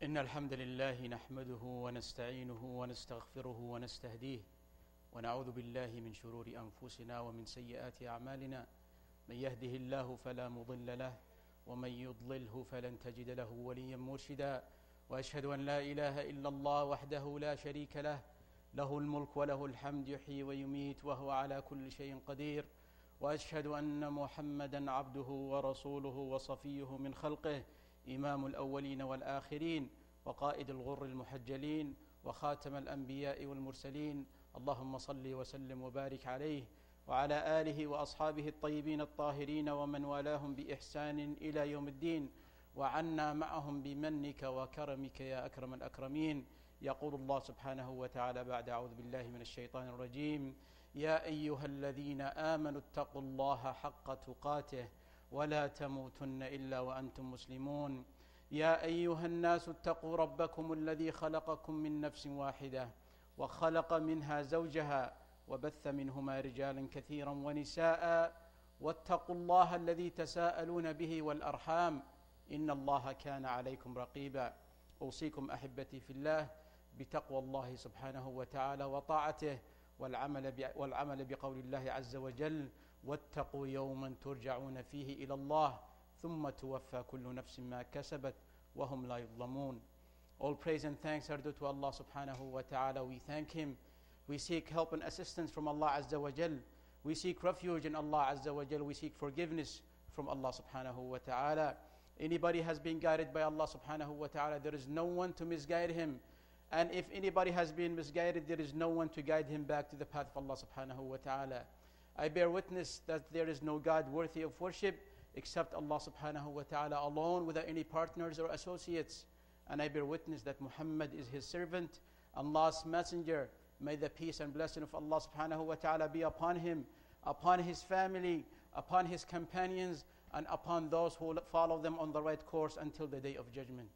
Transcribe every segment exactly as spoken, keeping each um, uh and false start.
إن الحمد لله نحمده ونستعينه ونستغفره ونستهديه ونعوذ بالله من شرور أنفسنا ومن سيئات أعمالنا. من يهده الله فلا مضل له ومن يضلله فلن تجد له وليا مرشدا. وأشهد أن لا إله إلا الله وحده لا شريك له، له الملك وله الحمد يحيي ويميت وهو على كل شيء قدير. وأشهد أن محمدا عبده ورسوله وصفيه من خلقه، إمام الأولين والآخرين وقائد الغر المحجلين وخاتم الأنبياء والمرسلين. اللهم صل وسلم وبارك عليه وعلى آله وأصحابه الطيبين الطاهرين ومن والاهم بإحسان إلى يوم الدين، وعنا معهم بمنك وكرمك يا أكرم الأكرمين. يقول الله سبحانه وتعالى بعد أعوذ بالله من الشيطان الرجيم: يا أيها الذين آمنوا اتقوا الله حق تقاته ولا تموتن إلا وأنتم مسلمون. يا أيها الناس اتقوا ربكم الذي خلقكم من نفس واحدة وخلق منها زوجها وبث منهما رجالا كثيرا ونساء، واتقوا الله الذي تساءلون به والأرحام إن الله كان عليكم رقيبا. أوصيكم أحبتي في الله بتقوى الله سبحانه وتعالى وطاعته والعمل والعمل بقول الله عز وجل: واتقوا يوما ترجعون فيه إلى الله ثم توفى كل نفس ما كسبت وهم لا يظلمون. All praise and thanks are due to Allah subhanahu wa ta'ala. We thank Him. We seek help and assistance from Allah Azza wa Jal. We seek refuge in Allah Azza wa Jal. We seek forgiveness from Allah subhanahu wa ta'ala. Anybody has been guided by Allah subhanahu wa ta'ala, there is no one to misguide him. And if anybody has been misguided, there is no one to guide him back to the path of Allah subhanahu wa ta'ala. I bear witness that there is no God worthy of worship except Allah subhanahu wa ta'ala alone, without any partners or associates. And I bear witness that Muhammad is his servant, Allah's messenger. May the peace and blessing of Allah subhanahu wa ta'ala be upon him, upon his family, upon his companions, and upon those who follow them on the right course until the day of judgment.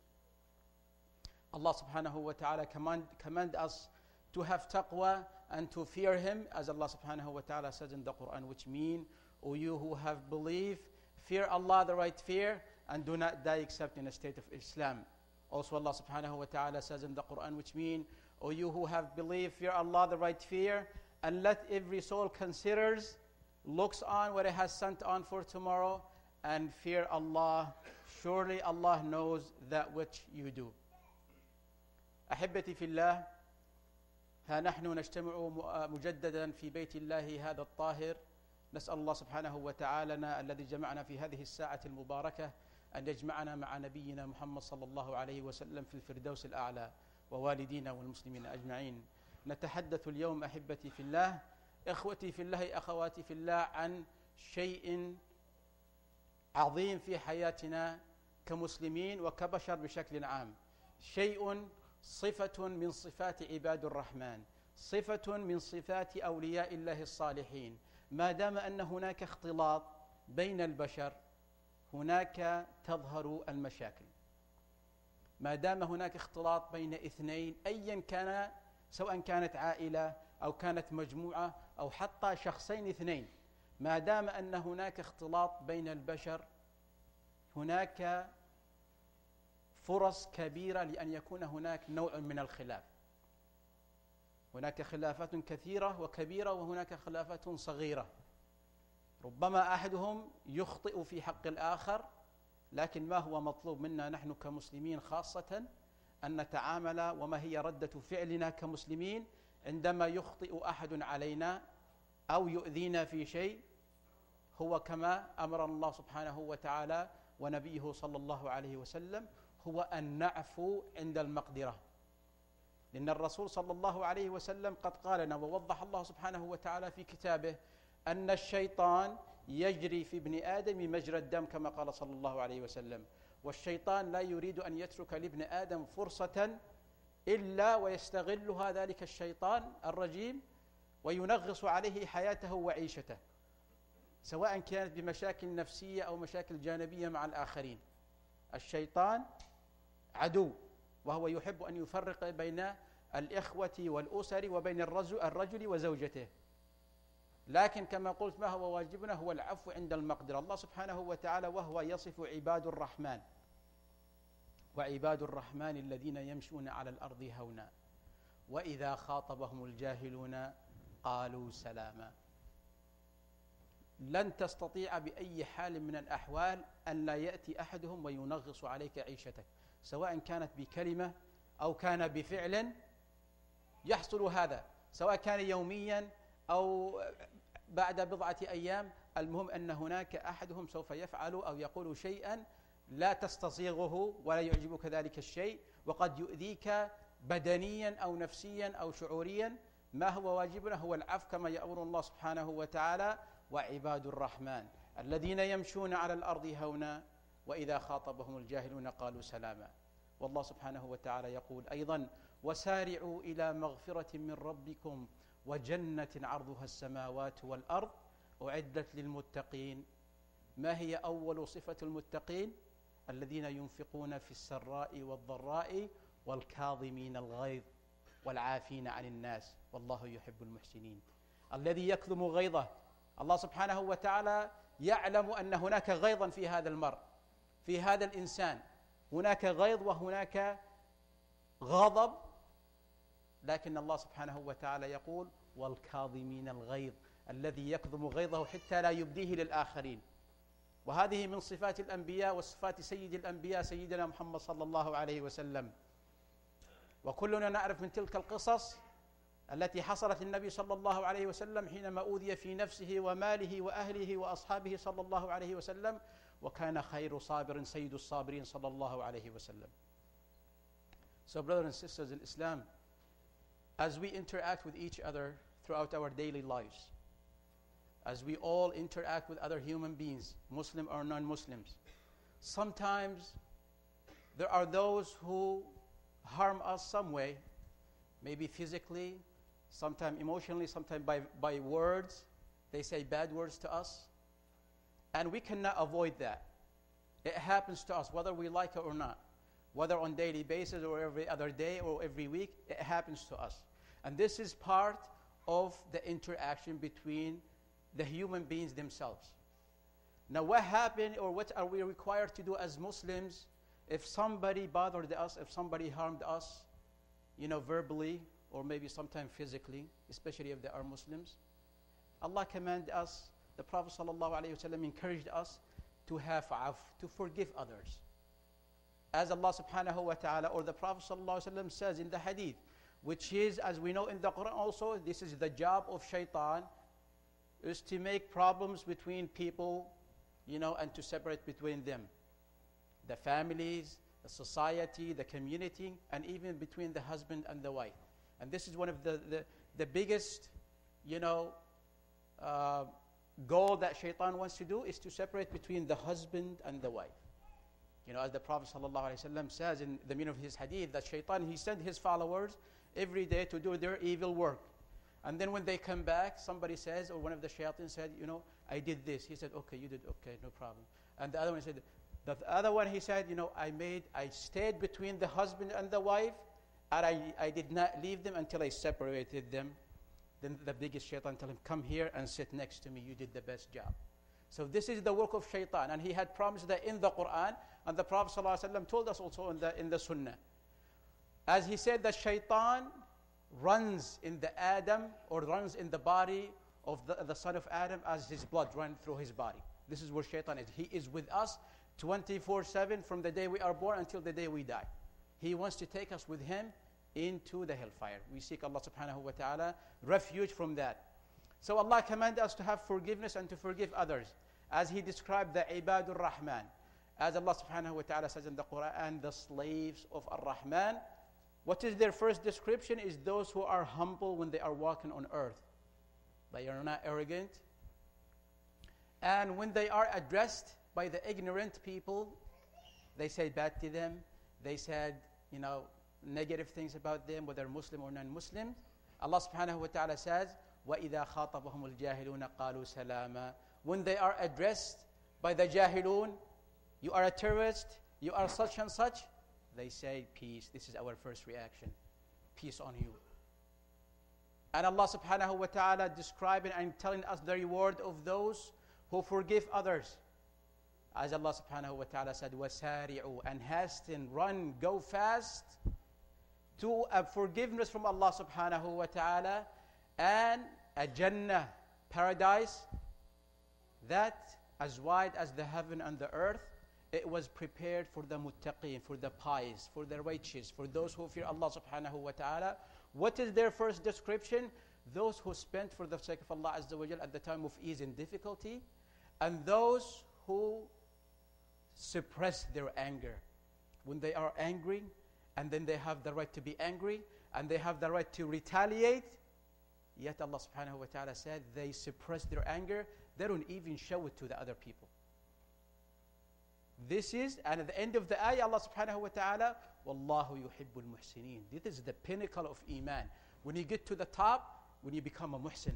Allah subhanahu wa ta'ala command, command us to have taqwa and to fear Him, as Allah subhanahu wa ta'ala says in the Quran, which mean, O you who have believed, fear Allah the right fear and do not die except in a state of Islam. Also Allah subhanahu wa ta'ala says in the Quran, which mean, O you who have believed, fear Allah the right fear, and let every soul considers, looks on what it has sent on for tomorrow, and fear Allah. Surely Allah knows that which you do. أحبتي في الله، ها نحن نجتمع مجددا في بيت الله هذا الطاهر. نسأل الله سبحانه وتعالى الذي جمعنا في هذه الساعة المباركة أن يجمعنا مع نبينا محمد صلى الله عليه وسلم في الفردوس الأعلى، ووالدينا والمسلمين أجمعين. نتحدث اليوم أحبتي في الله، إخوتي في الله، أخواتي في الله، عن شيء عظيم في حياتنا كمسلمين وكبشر بشكل عام. شيء صفة من صفات عباد الرحمن، صفة من صفات أولياء الله الصالحين. ما دام أن هناك اختلاط بين البشر هناك تظهر المشاكل. ما دام هناك اختلاط بين اثنين أيا كان، سواء كانت عائلة أو كانت مجموعة أو حتى شخصين اثنين، ما دام أن هناك اختلاط بين البشر هناك فرص كبيرة لأن يكون هناك نوع من الخلاف. هناك خلافات كثيرة وكبيرة، وهناك خلافات صغيرة. ربما أحدهم يخطئ في حق الآخر، لكن ما هو مطلوب منا نحن كمسلمين خاصة أن نتعامل، وما هي ردة فعلنا كمسلمين عندما يخطئ أحد علينا أو يؤذينا في شيء؟ هو كما أمر الله سبحانه وتعالى ونبيه صلى الله عليه وسلم، هو أن نعفو عند المقدرة. لأن الرسول صلى الله عليه وسلم قد قال لنا، ووضح الله سبحانه وتعالى في كتابه، أن الشيطان يجري في ابن آدم مجرى الدم، كما قال صلى الله عليه وسلم. والشيطان لا يريد أن يترك لابن آدم فرصة إلا ويستغلها ذلك الشيطان الرجيم وينغص عليه حياته وعيشته، سواء كانت بمشاكل نفسية أو مشاكل جانبية مع الآخرين. الشيطان عدو، وهو يحب أن يفرق بين الإخوة والأسر وبين الرجل, الرجل وزوجته. لكن كما قلت، ما هو واجبنا هو العفو عند المقدرة. الله سبحانه وتعالى وهو يصف عباد الرحمن وعباد الرحمن الذين يمشون على الأرض هونا وإذا خاطبهم الجاهلون قالوا سلاما. لن تستطيع بأي حال من الأحوال أن لا يأتي أحدهم وينغص عليك عيشتك، سواء كانت بكلمة أو كان بفعل يحصل هذا، سواء كان يوميا أو بعد بضعة أيام. المهم أن هناك أحدهم سوف يفعل أو يقول شيئا لا تستصيغه ولا يعجبك ذلك الشيء، وقد يؤذيك بدنيا أو نفسيا أو شعوريا. ما هو واجبنا؟ هو العفو كما يأمر الله سبحانه وتعالى: وعباد الرحمن الذين يمشون على الأرض هونا وإذا خاطبهم الجاهلون قالوا سلاما. والله سبحانه وتعالى يقول أيضا: وسارعوا إلى مغفرة من ربكم وجنة عرضها السماوات والأرض أعدت للمتقين. ما هي أول صفة المتقين؟ الذين ينفقون في السراء والضراء والكاظمين الغيظ والعافين عن الناس والله يحب المحسنين. الذي يكظم غيظه، الله سبحانه وتعالى يعلم أن هناك غيظا في هذا المرء، في هذا الإنسان، هناك غيظ وهناك غضب، لكن الله سبحانه وتعالى يقول: والكاظمين الغيظ، الذي يكظم غيظه حتى لا يبديه للآخرين. وهذه من صفات الأنبياء وصفات سيد الأنبياء سيدنا محمد صلى الله عليه وسلم. وكلنا نعرف من تلك القصص التي حصلت للنبي صلى الله عليه وسلم حينما أوذي في نفسه وماله وأهله وأصحابه صلى الله عليه وسلم، وكان خير صابر سيد الصابرين صلى الله عليه وسلم. So brothers and sisters in Islam, as we interact with each other throughout our daily lives, as we all interact with other human beings, Muslim or non-Muslims, sometimes there are those who harm us some way, maybe physically, sometimes emotionally, sometimes by, by words. They say bad words to us, and we cannot avoid that. It happens to us whether we like it or not, whether on daily basis or every other day or every week, it happens to us. And this is part of the interaction between the human beings themselves. Now what happened, or what are we required to do as Muslims if somebody bothered us, if somebody harmed us, you know, verbally or maybe sometimes physically, especially if they are Muslims? Allah commanded us, the Prophet ﷺ encouraged us to have af, to forgive others. As Allah subhanahu wa ta'ala, or the Prophet ﷺ says in the hadith, which is, as we know in the Quran also, this is the job of shaitan, is to make problems between people, you know, and to separate between them. The families, the society, the community, and even between the husband and the wife. And this is one of the, the, the biggest, you know, uh, goal that shaitan wants to do, is to separate between the husband and the wife. You know, as the Prophet ﷺ says in the meaning of his hadith, that shaitan, he sent his followers every day to do their evil work. And then when they come back, somebody says, or one of the shayateen said, you know, I did this. He said, okay, you did, okay, no problem. And the other one said, the other one, he said, you know, I made, I stayed between the husband and the wife, and I, I did not leave them until I separated them. Then the biggest shaitan tell him, come here and sit next to me, you did the best job. So this is the work of shaitan, and he had promised that in the Quran, and the Prophet ﷺ told us also in the, in the Sunnah. As he said that shaitan runs in the Adam, or runs in the body of the, the son of Adam as his blood runs through his body. This is where shaitan is. He is with us twenty-four seven from the day we are born until the day we die. He wants to take us with him into the hellfire. We seek Allah subhanahu wa ta'ala refuge from that. So Allah commanded us to have forgiveness and to forgive others, as he described the Ibadur Rahman. As Allah subhanahu wa ta'ala says in the Quran, the slaves of Ar-Rahman, what is their first description? Is those who are humble when they are walking on earth. They are not arrogant. And when they are addressed by the ignorant people, they say bad to them. They said, you know, negative things about them, whether Muslim or non-Muslim. Allah subhanahu wa ta'ala says, وَإِذَا خَاطَبَهُمُ الْجَاهِلُونَ قَالُوا سَلَامًا. When they are addressed by the jahilun, you are a terrorist, you are such and such, they say peace. This is our first reaction. Peace on you. And Allah subhanahu wa ta'ala describing and telling us the reward of those who forgive others. As Allah subhanahu wa ta'ala said, وَسَارِعُوا, and hasten, run, go fast to a forgiveness from Allah subhanahu wa ta'ala and a Jannah, paradise, that as wide as the heaven and the earth, it was prepared for the muttaqeen, for the pious, for the righteous, for those who fear Allah subhanahu wa ta'ala. What is their first description? Those who spent for the sake of Allah Azza wa Jal at the time of ease and difficulty, and those who suppress their anger. When they are angry, and then they have the right to be angry, and they have the right to retaliate, yet Allah subhanahu wa ta'ala said they suppress their anger, they don't even show it to the other people. This is, and at the end of the ayah, Allah subhanahu wa ta'ala, Wallahu yuhibbul muhsineen. This is the pinnacle of Iman. When you get to the top, when you become a muhsin.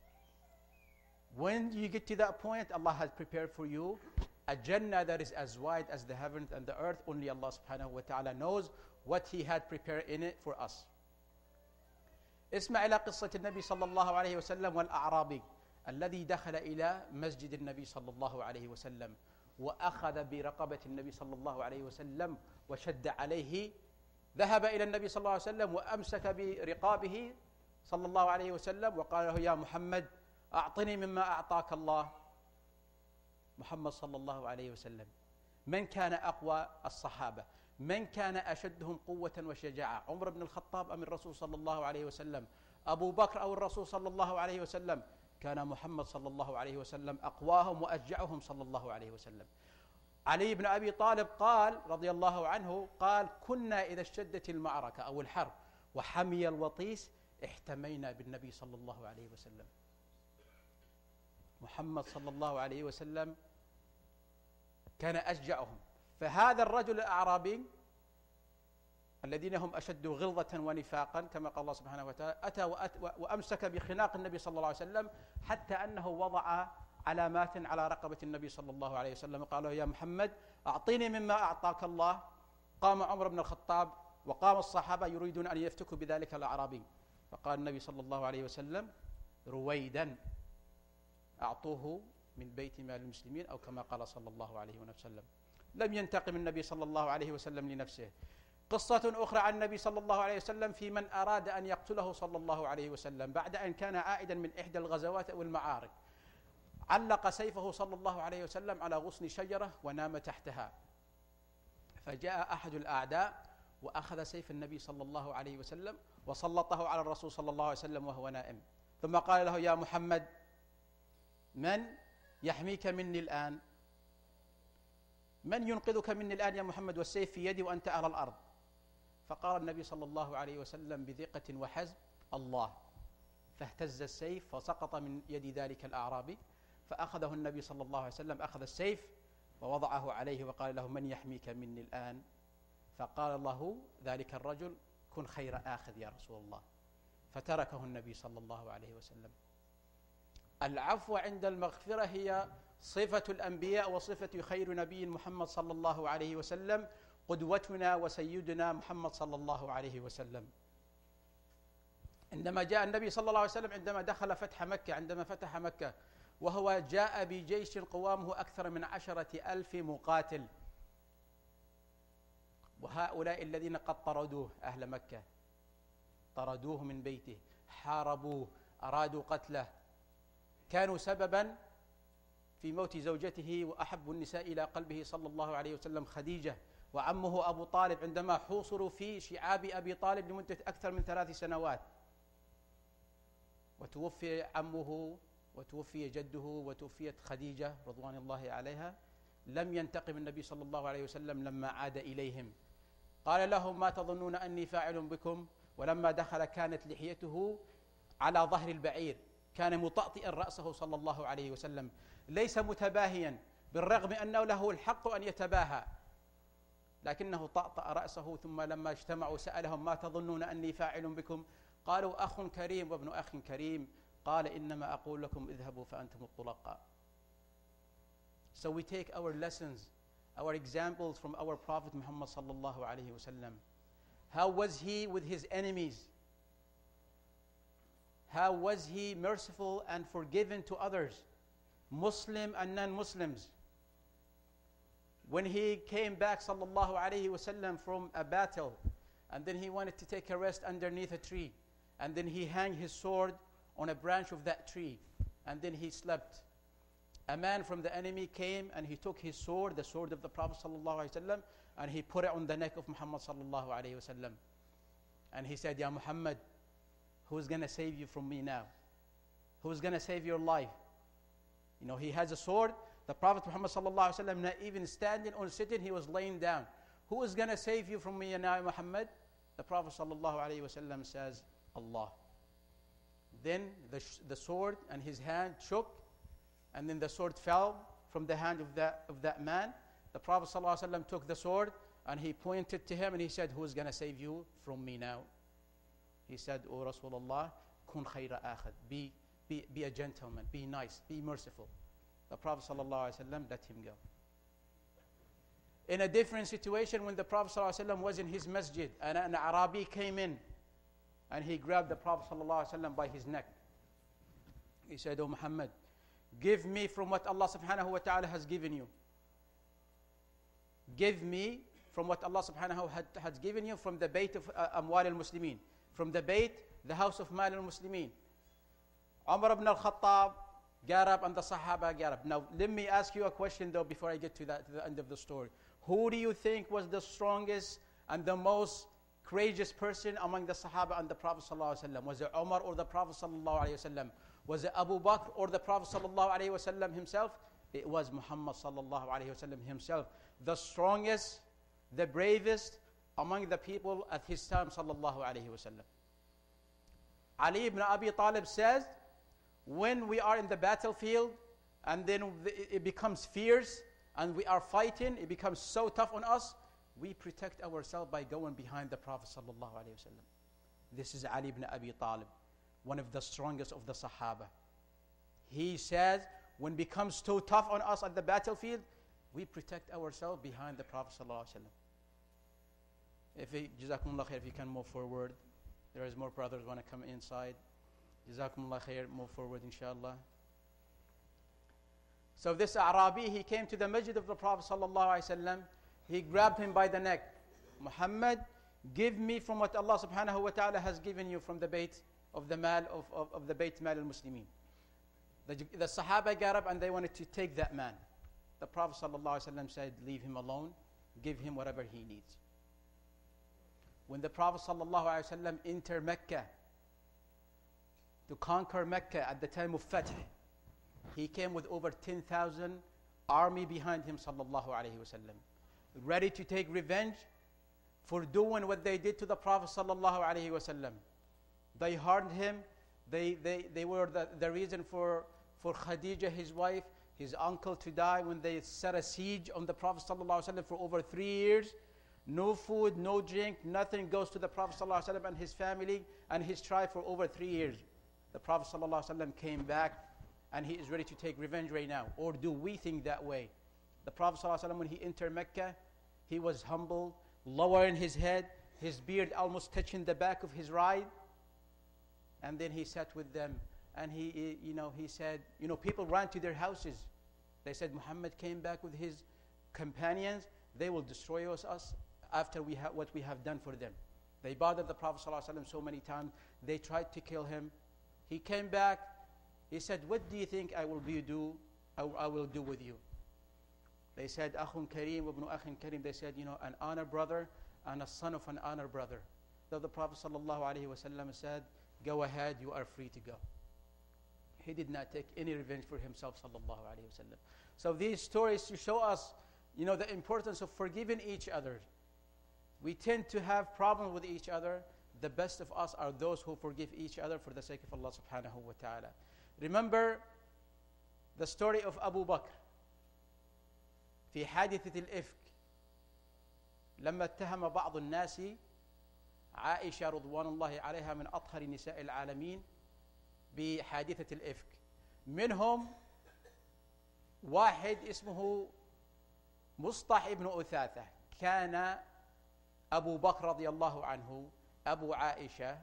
When you get to that point, Allah has prepared for you a Jannah that is as wide as the heavens and the earth. Only Allah subhanahu wa ta'ala knows what He had prepared in it for us. اسمع إلى قصة النبي صلى الله عليه وسلم والأعرابي الذي دخل إلى مسجد النبي صلى الله عليه وسلم وأخذ برقبة النبي صلى الله عليه وسلم وشد عليه. ذهب إلى النبي صلى الله عليه وسلم وأمسك برقابه صلى الله عليه وسلم وقال له يا محمد أعطني مما أعطاك الله. محمد صلى الله عليه وسلم من كان أقوى الصحابة؟ من كان أشدهم قوة وشجاعة؟ عمر بن الخطاب أم الرسول صلى الله عليه وسلم؟ أبو بكر أو الرسول صلى الله عليه وسلم؟ كان محمد صلى الله عليه وسلم أقواهم وأشجعهم صلى الله عليه وسلم. علي بن أبي طالب قال رضي الله عنه قال كنا إذا اشتدت المعركة أو الحرب وحمي الوطيس احتمينا بالنبي صلى الله عليه وسلم. محمد صلى الله عليه وسلم كان أشجعهم. فهذا الرجل الأعرابي الذين هم أشد غلظة ونفاقا كما قال الله سبحانه وتعالى أتى وأمسك بخناق النبي صلى الله عليه وسلم حتى أنه وضع علامات على رقبة النبي صلى الله عليه وسلم. قال له يا محمد أعطيني مما أعطاك الله. قام عمر بن الخطاب وقام الصحابة يريدون أن يفتكوا بذلك الأعرابي. فقال النبي صلى الله عليه وسلم رويدا أعطوه من بيت مال المسلمين أو كما قال صلى الله عليه وسلم. لم ينتقم النبي صلى الله عليه وسلم لنفسه. قصة أخرى عن النبي صلى الله عليه وسلم في من أراد أن يقتله صلى الله عليه وسلم بعد أن كان عائدا من إحدى الغزوات أو المعارك. علق سيفه صلى الله عليه وسلم على غصن شجرة ونام تحتها. فجاء أحد الأعداء وأخذ سيف النبي صلى الله عليه وسلم وسلطه على الرسول صلى الله عليه وسلم وهو نائم. ثم قال له يا محمد من يحميك مني الآن؟ من ينقذك مني الآن يا محمد والسيف في يدي وأنت على الأرض؟ فقال النبي صلى الله عليه وسلم بثقة وحزم الله. فاهتز السيف فسقط من يد ذلك الأعرابي. فأخذه النبي صلى الله عليه وسلم أخذ السيف ووضعه عليه وقال له من يحميك مني الآن؟ فقال له ذلك الرجل كن خير آخذ يا رسول الله. فتركه النبي صلى الله عليه وسلم. العفو عند المغفرة هي صفة الأنبياء وصفة خير نبي محمد صلى الله عليه وسلم قدوتنا وسيدنا محمد صلى الله عليه وسلم. عندما جاء النبي صلى الله عليه وسلم عندما دخل فتح مكة عندما فتح مكة وهو جاء بجيش قوامه أكثر من عشرة ألف مقاتل وهؤلاء الذين قد طردوه أهل مكة طردوه من بيته حاربوه أرادوا قتله كانوا سببا في موت زوجته وأحب النساء إلى قلبه صلى الله عليه وسلم خديجة وعمه أبو طالب عندما حوصروا في شعاب أبي طالب لمدة أكثر من ثلاث سنوات وتوفي عمه وتوفي جده وتوفيت خديجة رضوان الله عليها. لم ينتقم النبي صلى الله عليه وسلم لما عاد إليهم. قال لهم ما تظنون أني فاعل بكم؟ ولما دخل كانت لحيته على ظهر البعير كان مطأطئا رأسه صلى الله عليه وسلم ليس متباهيا بالرغم أنه له الحق أن يتباهى لكنه طأطأ رأسه. ثم لما اجتمعوا سألهم ما تظنون أني فاعل بكم؟ قالوا أخ كريم وابن أخ كريم. قال إنما أقول لكم اذهبوا فأنتم الطلقاء. So we take our lessons, our examples from our Prophet Muhammad sallallahu alayhi wa sallam. How was he with his enemies? How was he merciful and forgiving to others, Muslim and non-Muslims? when he came back sallallahu alayhi wasallam from a battle, and then he wanted to take a rest underneath a tree, and then he hung his sword on a branch of that tree, and then he slept. A man from the enemy came and he took his sword, the sword of the Prophet sallallahu alayhi wasallam, and he put it on the neck of Muhammad sallallahu alayhi wasallam. And he said, Ya Muhammad, who's going to save you from me now? Who's going to save your life? You know, he has a sword. The Prophet Muhammad sallallahu alaihi wasallam, not even standing or sitting, he was laying down. Who is going to save you from me now, Muhammad? The Prophet sallallahu alaihi wasallam says, Allah. Then the, the sword and his hand shook, and then the sword fell from the hand of that, of that man. The Prophet sallallahu alaihi wasallam took the sword and he pointed to him and he said, who is going to save you from me now? He said, O Rasulullah, kun khayra akhad. Be, be, be a gentleman, be nice, be merciful. The Prophet ﷺ let him go. In a different situation, when the Prophet ﷺ was in his masjid, and an Arabi came in, and he grabbed the Prophet ﷺ by his neck. He said, O Muhammad, give me from what Allah subhanahu wa ta'ala has given you. Give me from what Allah subhanahu wa ta'ala has given you from the bayt of uh, Amwal al-Muslimin. From the bayt, the house of Mal al-Muslimin. Umar ibn al-Khattab got up and the Sahaba got up. Now, let me ask you a question though before I get to, that, to the end of the story. Who do you think was the strongest and the most courageous person among the Sahaba and the Prophet ﷺ? Was it Umar or the Prophet ﷺ? Was it Abu Bakr or the Prophet ﷺ himself? It was Muhammad ﷺ himself. The strongest, the bravest among the people at his time sallallahu alayhi wa sallam. Ali ibn Abi Talib says, when we are in the battlefield and then it becomes fierce and we are fighting, it becomes so tough on us, we protect ourselves by going behind the Prophet sallallahu alayhi wa sallam. This is Ali ibn Abi Talib, one of the strongest of the Sahaba. He says, when it becomes too tough on us at the battlefield, we protect ourselves behind the Prophet sallallahu alayhi wa sallam. If we, Jazakumullah khair, if you can move forward. There is more brothers want to come inside. Jazakumullah khair, move forward inshallah. So this Arabi, he came to the masjid of the Prophet sallallahu alaihi wasallam. He grabbed him by the neck. Muhammad, give me from what Allah subhanahu wa ta'ala has given you from the bayt of the mal of, of, of the bayt mal al-Muslimin. The, the Sahaba got up and they wanted to take that man. The Prophet sallallahu alaihi wasallam said, leave him alone, give him whatever he needs. When the Prophet ﷺ entered Mecca to conquer Mecca at the time of Fath, he came with over ten thousand army behind him sallallahu alayhi wa sallam, ready to take revenge for doing what they did to the Prophet sallallahu alayhi wa sallam. They harmed him. They, they, they were the, the reason for, for Khadija, his wife, his uncle to die when they set a siege on the Prophet sallallahu alayhi wa sallam for over three years. No food, no drink, nothing goes to the Prophet ﷺ and his family and his tribe for over three years. The Prophet ﷺ came back and he is ready to take revenge right now. Or do we think that way? The Prophet ﷺ, when he entered Mecca, he was humble, lowering his head, his beard almost touching the back of his ride. And then he sat with them and he, you know, he said, you know, people ran to their houses. They said, Muhammad came back with his companions. They will destroy us, us after we have what we have done for them. They bothered the Prophet ﷺ so many times. They tried to kill him. He came back. He said, what do you think I will be do? I, I will do with you? They said, Akhun Kareem, Ibn Akhin Kareem. They said, you know, an honor brother and a son of an honor brother. So the Prophet ﷺ said, go ahead, you are free to go. He did not take any revenge for himself sallallahu alayhi wa sallam. So these stories to show us, you know, the importance of forgiving each other. We tend to have problems with each other. The best of us are those who forgive each other for the sake of Allah subhanahu wa ta'ala. Remember the story of Abu Bakr في حادثة الإفك لما اتهم بعض الناس عائشة رضوان الله عليها من أطهر نساء العالمين بحادثة الإفك. منهم واحد اسمه مصطح ابن أثاثة. كان أبو بكر رضي الله عنه أبو عائشة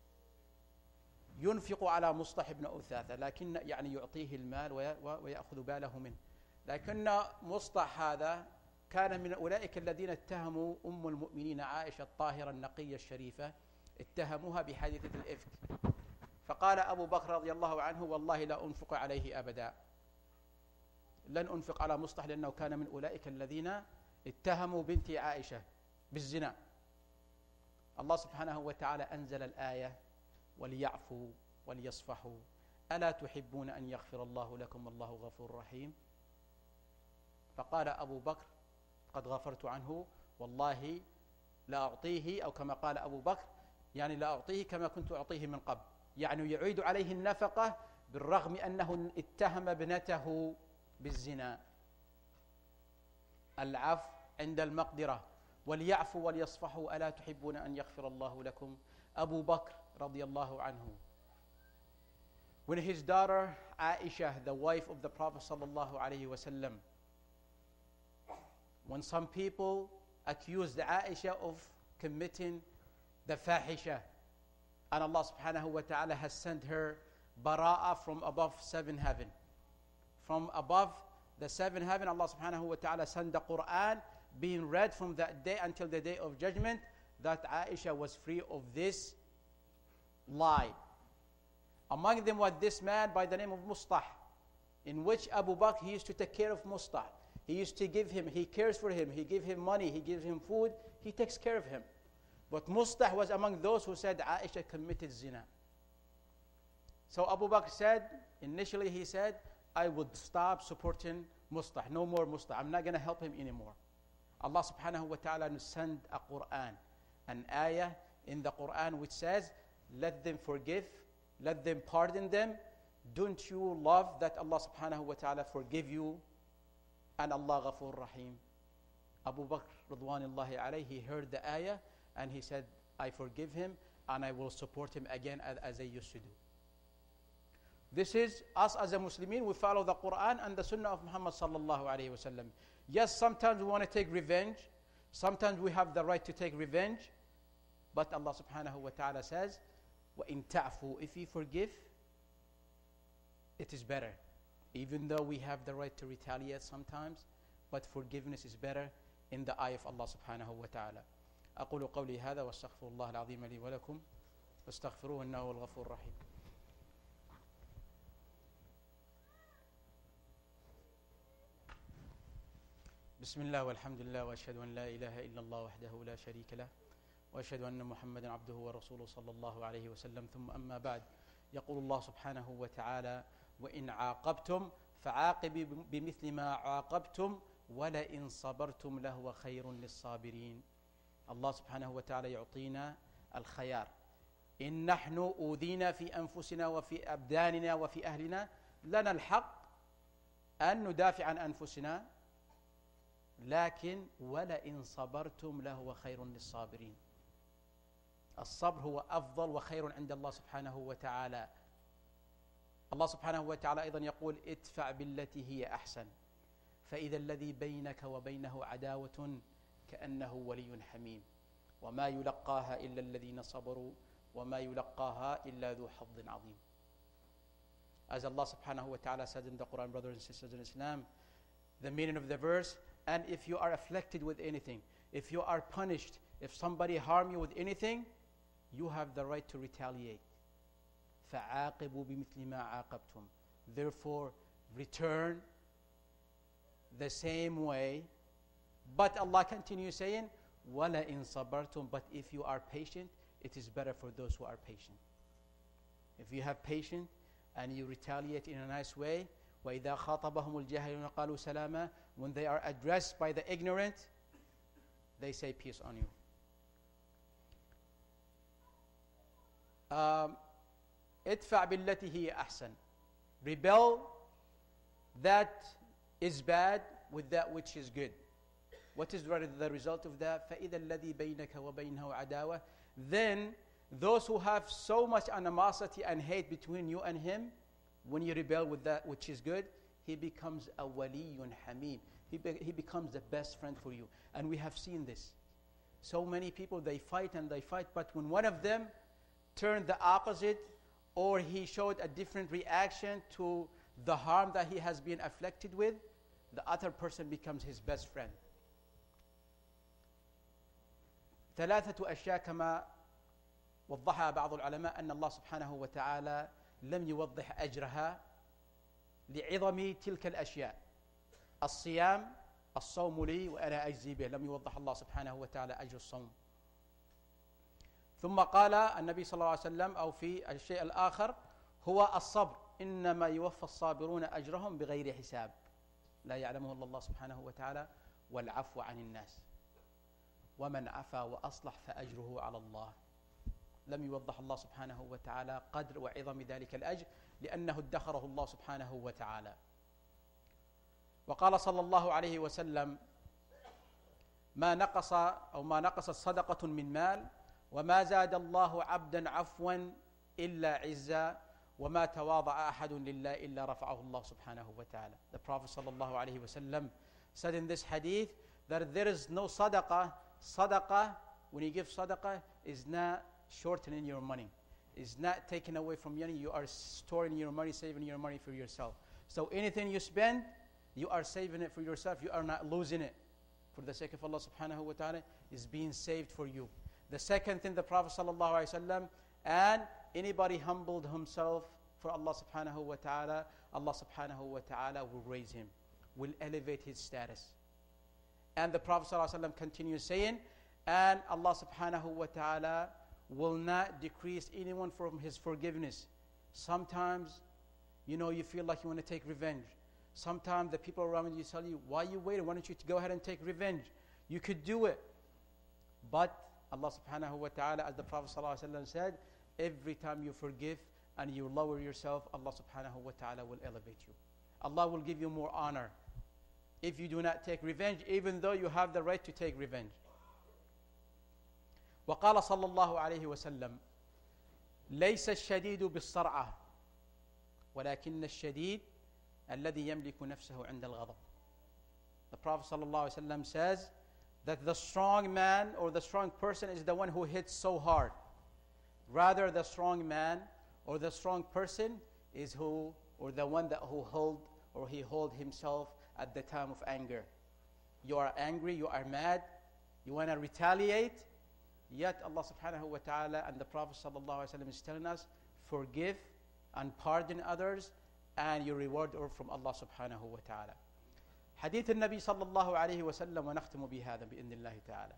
ينفق على مصطح ابن أثاثة، لكن يعني يعطيه المال ويأخذ باله منه. لكن مصطح هذا كان من أولئك الذين اتهموا أم المؤمنين عائشة الطاهرة النقية الشريفة، اتهموها بحادثة الإفك. فقال أبو بكر رضي الله عنه: والله لا أنفق عليه أبدا، لن أنفق على مصطح، لأنه كان من أولئك الذين اتهموا بنت عائشة بالزنا. الله سبحانه وتعالى أنزل الآية: وليعفوا وليصفحوا ألا تحبون أن يغفر الله لكم والله غفور رحيم. فقال أبو بكر: قد غفرت عنه، والله لا أعطيه، أو كما قال أبو بكر يعني لا أعطيه كما كنت أعطيه من قبل، يعني يعيد عليه النفقة بالرغم أنه اتهم ابنته بالزنا. العفو عند المقدرة. وليعفوا وليصفحوا ألا تحبون أن يغفر الله لكم. أبو بكر رضي الله عنه, when his daughter Aisha, the wife of the Prophet sallallahu alaihi wasallam, when some people accused Aisha of committing the fahisha, and Allah subhanahu wa ta'ala has sent her bara'ah from above seven heaven. From above the seven heaven, Allah subhanahu wa ta'ala sent the Quran being read from that day until the day of judgment, that Aisha was free of this lie. Among them was this man by the name of Mustah, in which Abu Bakr, he used to take care of Mustah. He used to give him, he cares for him, he gives him money, he gives him food, he takes care of him. But Mustah was among those who said Aisha committed zina. So Abu Bakr said, initially he said, I would stop supporting Mustah, no more Mustah, I'm not going to help him anymore. Allah subhanahu wa ta'ala sent a Quran, an ayah in the Quran which says, let them forgive, let them pardon them. Don't you love that Allah subhanahu wa ta'ala forgive you? And Allah Ghafur Rahim. Abu Bakr Radwanullahi alayhi, he heard the ayah and he said, I forgive him and I will support him again as, as I used to do. This is us as a Muslimin, we follow the Quran and the Sunnah of Muhammad sallallahu alayhi wa sallam. Yes, sometimes we want to take revenge. Sometimes we have the right to take revenge. But Allah subhanahu wa ta'ala says, وَإِن تَعْفُوا, if you forgive, it is better. Even though we have the right to retaliate sometimes, but forgiveness is better in the eye of Allah subhanahu wa ta'ala. أقول قولي هذا واستغفر الله العظيم لي ولكم واستغفروه إنه هو الغفور الرحيم. بسم الله والحمد لله وأشهد أن لا إله إلا الله وحده لا شريك له وأشهد أن محمدا عبده ورسوله صلى الله عليه وسلم. ثم أما بعد, يقول الله سبحانه وتعالى وإن عاقبتم فعاقبوا بمثل ما عاقبتم ولئن صبرتم لهو خير للصابرين. الله سبحانه وتعالى يعطينا الخيار. إن نحن أوذينا في أنفسنا وفي أبداننا وفي أهلنا لنا الحق أن ندافع عن أنفسنا, لكن ولئن صبرتم لهو خير للصابرين. الصبر هو أفضل وخير عند الله سبحانه وتعالى. الله سبحانه وتعالى أيضا يقول ادفع بالتي هي أحسن فإذا الذي بينك وبينه عداوة كأنه ولي حميم وما يلقاها إلا الذين صبروا وما يلقاها إلا ذو حظ عظيم. As Allah subhanahu wa ta'ala said in the Quran, brothers and sisters in Islam, the meaning of the verse, and if you are afflicted with anything, if you are punished, if somebody harm you with anything, you have the right to retaliate. فَعَاقِبُوا بِمِثْلِ مَا عَاقَبْتُمْ. Therefore, return the same way. But Allah continues saying, وَلَئِن صَبَرْتُمْ. But if you are patient, it is better for those who are patient. If you have patience and you retaliate in a nice way, وَإِذَا خَاطَبَهُمُ الْجَاهِلُونَ قَالُوا سَلَامًا. When they are addressed by the ignorant, they say peace on you. Um, ادفع بالتي هي أحسن. Rebel that is bad with that which is good. What is the result of that? فإذا الذي بينك وبينه عداوة. Then those who have so much animosity and hate between you and him, when you rebel with that which is good, he becomes a waliyun hamim. He, be, he becomes the best friend for you. And we have seen this. So many people, they fight and they fight, but when one of them turned the opposite, or he showed a different reaction to the harm that he has been afflicted with, the other person becomes his best friend. ثلاثة أشياء كما وضحها بعض العلماء أن الله سبحانه وتعالى لم يوضح أجرها لعظم تلك الأشياء. الصيام، الصوم لي وأنا أجزي به، لم يوضح الله سبحانه وتعالى أجر الصوم. ثم قال النبي صلى الله عليه وسلم أو في الشيء الآخر هو الصبر، إنما يوفى الصابرون أجرهم بغير حساب، لا يعلمه إلا الله سبحانه وتعالى. والعفو عن الناس، ومن عفا وأصلح فأجره على الله. لم يوضح الله سبحانه وتعالى قدر وعظم ذلك الأجر لأنه ادخره الله سبحانه وتعالى. وقال صلى الله عليه وسلم: ما نقص أو ما نقصت صدقة من مال، وما زاد الله عبدا عفوا إلا عزا، وما تواضع أحد لله إلا رفعه الله سبحانه وتعالى. The Prophet صلى الله عليه وسلم said in this hadith that there is no sadaqah. Sadaqah, when you give sadaqah, is not shortening your money. It's not taken away from you. You are storing your money, saving your money for yourself. So anything you spend, you are saving it for yourself. You are not losing it. For the sake of Allah subhanahu wa ta'ala, is being saved for you. The second thing, the Prophet sallallahu alaihi wasallam, and anybody humbled himself for Allah subhanahu wa ta'ala, Allah subhanahu wa ta'ala will raise him, will elevate his status. And the Prophet sallallahu alaihi wasallam continues saying, and Allah subhanahu wa ta'ala will not decrease anyone from his forgiveness. Sometimes, you know, you feel like you want to take revenge. Sometimes the people around you tell you, why are you waiting? Why don't you go ahead and take revenge? You could do it. But Allah subhanahu wa ta'ala, as the Prophet sallallahu alaihi wasallam said, every time you forgive and you lower yourself, Allah subhanahu wa ta'ala will elevate you. Allah will give you more honor if you do not take revenge, even though you have the right to take revenge. وقال صلى الله عليه وسلم: ليس الشديد بالسرعة ولكن الشديد الذي يملك نفسه عند الغضب. The Prophet صلى الله عليه وسلم says that the strong man or the strong person is the one who hits so hard. Rather, the strong man or the strong person is who, or the one that who hold or he hold himself at the time of anger. You are angry, you are mad, you want to retaliate, yet Allah subhanahu wa ta'ala and the Prophet sallallahu alaihi wasallam is telling us, forgive and pardon others, and your reward are from Allah subhanahu wa ta'ala. حديث النبي صلى الله عليه وسلم، ونختم بهذا بإذن الله تعالى.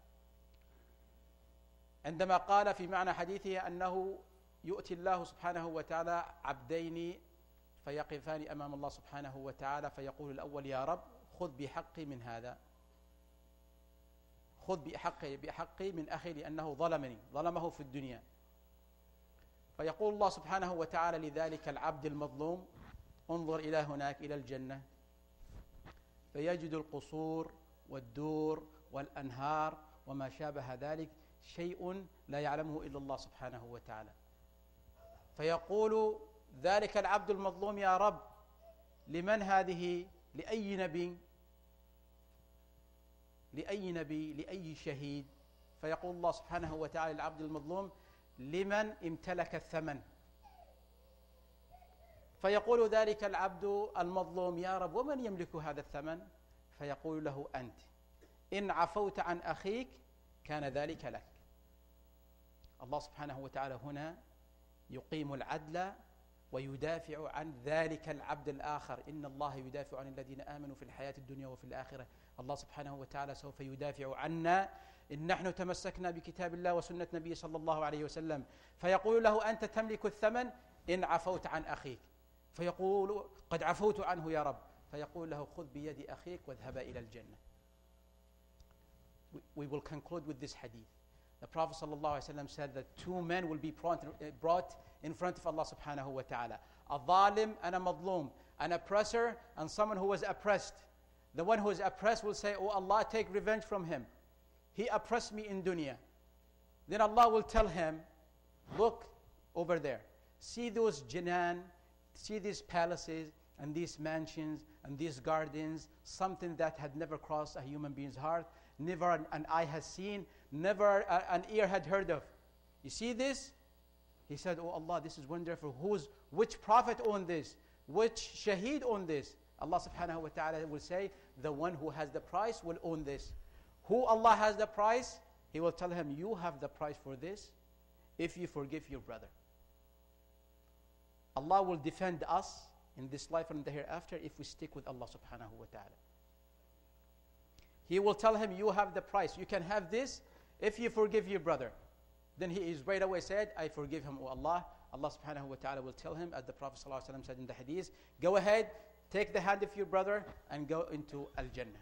عندما قال في معنى حديثه أنه يؤتي الله سبحانه وتعالى عبدين فيقفان أمام الله سبحانه وتعالى فيقول الأول: يا رب خذ بحقي من هذا، خذ بحقي بحقي من أخي لأنه ظلمني، ظلمه في الدنيا. فيقول الله سبحانه وتعالى لذلك العبد المظلوم: انظر إلى هناك إلى الجنة، فيجد القصور والدور والأنهار وما شابه ذلك، شيء لا يعلمه إلا الله سبحانه وتعالى. فيقول ذلك العبد المظلوم: يا رب لمن هذه؟ لأي نبي؟ لأي نبي؟ لأي شهيد؟ فيقول الله سبحانه وتعالى للعبد المظلوم: لمن امتلك الثمن. فيقول ذلك العبد المظلوم: يا رب ومن يملك هذا الثمن؟ فيقول له: أنت، إن عفوت عن أخيك كان ذلك لك. الله سبحانه وتعالى هنا يقيم العدل ويدافع عن ذلك العبد الآخر. إن الله يدافع عن الذين آمنوا في الحياة الدنيا وفي الآخرة. الله سبحانه وتعالى سوف يدافع عنا إن نحن تمسكنا بكتاب الله وسنة نبي صلى الله عليه وسلم. فيقول له: أنت تملك الثمن إن عفوت عن أخيك. فيقول: قد عفوت عنه يا رب. فيقول له: خذ بيد أخيك واذهبا إلى الجنة. We will conclude with this hadith. The Prophet sallallahu alaihi wasallam said that two men will be brought in front of Allah subhanahu wa ta'ala. A zalim and a madlum, an oppressor and someone who was oppressed. The one who is oppressed will say, "Oh Allah, take revenge from him. He oppressed me in dunya." Then Allah will tell him, "Look over there. See those jinan, see these palaces and these mansions and these gardens, something that had never crossed a human being's heart, never an, an eye has seen, never a, an ear had heard of. You see this?" He said, "Oh Allah, this is wonderful. Who's, which prophet owned this? Which shaheed owned this?" Allah subhanahu wa ta'ala will say, "The one who has the price will own this." Who Allah has the price? He will tell him, you have the price for this if you forgive your brother. Allah will defend us in this life and the hereafter if we stick with Allah subhanahu wa ta'ala. He will tell him, you have the price. You can have this if you forgive your brother. Then he is right away said, I forgive him, O Allah. Allah subhanahu wa ta'ala will tell him, as the Prophet sallallahu alaihi wasallam said in the hadith, go ahead, take the hand of your brother and go into Al-Jannah.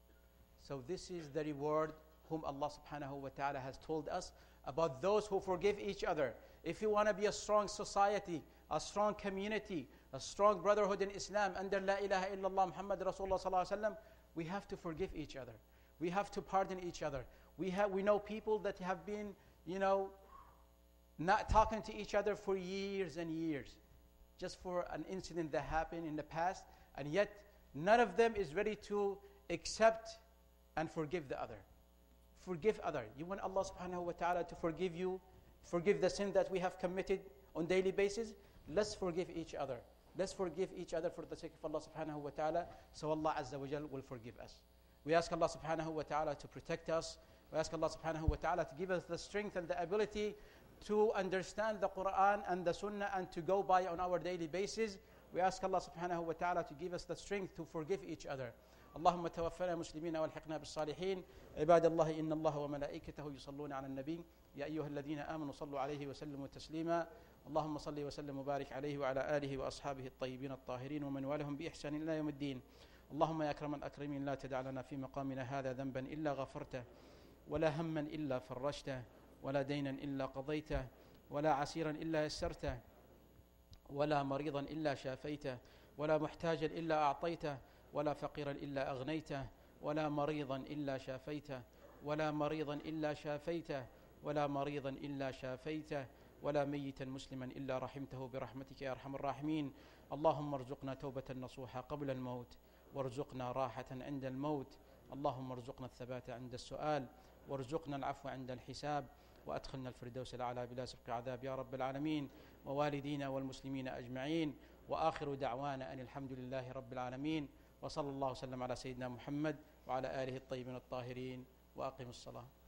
So this is the reward whom Allah subhanahu wa ta'ala has told us about those who forgive each other. If you want to be a strong society, a strong community, a strong brotherhood in Islam under La ilaha illallah Muhammad Rasulullah sallallahu alaihi wasallam, we have to forgive each other. We have to pardon each other. We have we know people that have been, you know, not talking to each other for years and years, just for an incident that happened in the past, and yet none of them is ready to accept and forgive the other. Forgive other. You want Allah subhanahu wa ta'ala to forgive you, forgive the sin that we have committed on daily basis? Let's forgive each other. Let's forgive each other for the sake of Allah subhanahu wa ta'ala, so Allah azza wa jal will forgive us. We ask Allah subhanahu wa ta'ala to protect us. We ask Allah subhanahu wa ta'ala to give us the strength and the ability to understand the Quran and the Sunnah and to go by on our daily basis. We ask Allah subhanahu wa ta'ala to give us the strength to forgive each other. اللهم توفنا مسلمين والحقنا بالصالحين عباد الله إن الله وملائكته يصلون على النبي يا أيها الذين آمنوا صلوا عليه وسلموا تسليما اللهم صل وسلم وبارك عليه وعلى آله وأصحابه الطيبين الطاهرين ومن والهم بإحسان إلى يوم الدين اللهم يا أكرم الأكرمين لا تدع لنا في مقامنا هذا ذنبا إلا غفرته ولا هما إلا فرجته ولا دينا إلا قضيته ولا عسيرا إلا يسرته ولا مريضا إلا شافيته ولا محتاجا إلا أعطيته ولا فقيرا إلا أغنيته ولا مريضا إلا شافيته ولا مريضا إلا شافيته ولا مريضا إلا شافيته ولا ميتا مسلما إلا رحمته برحمتك يا أرحم الراحمين اللهم ارزقنا توبة نصوحة قبل الموت وارزقنا راحة عند الموت اللهم ارزقنا الثبات عند السؤال وارزقنا العفو عند الحساب وأدخلنا الفردوس الأعلى بلا سبق عذاب يا رب العالمين ووالدينا والمسلمين أجمعين وآخر دعوانا أن الحمد لله رب العالمين وصلى الله وسلم على سيدنا محمد وعلى آله الطيبين الطاهرين وأقم الصلاة